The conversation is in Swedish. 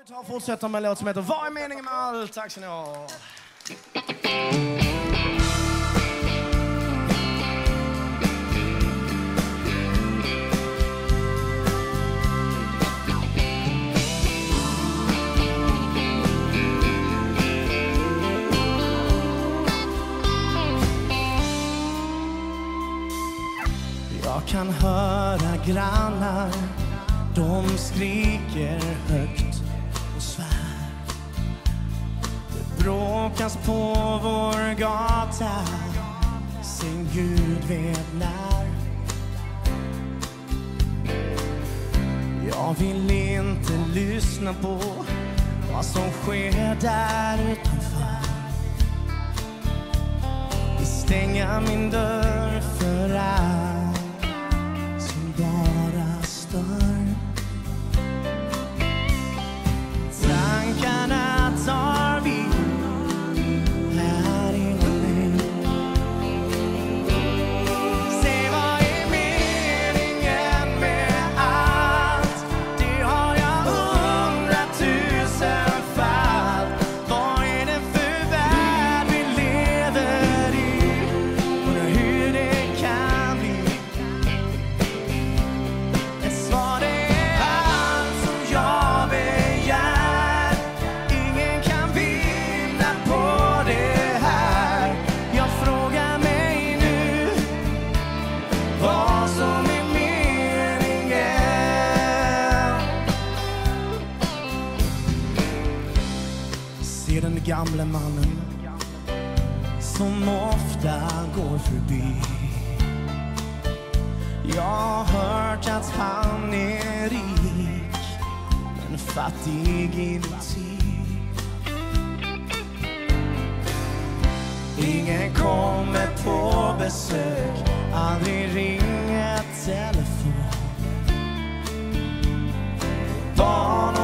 Vi tar och fortsätter med en låt som heter Vad är meningen med allt? Tack så ni ha. Jag kan höra grannar, de skriker högt och svär. Det bråkas på vår gata, sin Gud vet när. Jag vill inte lyssna på vad som sker där utanför. Vi stänger min dörr för allt som bara stör. Tankarna tar vi här inom mig. Se vad är meningen med allt? Det har jag 100 000 fall. Vad är det för värld vi lever i? Och hur det kan bli. Ett svar är allt som jag begär. Ingen kan vinna på det här. Jag frågar mig nu vad som är meningen. Se den gamle mannen som ofta går förbi. Jag har hört att han är rik men fattig inuti. Ingen kommer på besök, aldrig ringer telefon. Barn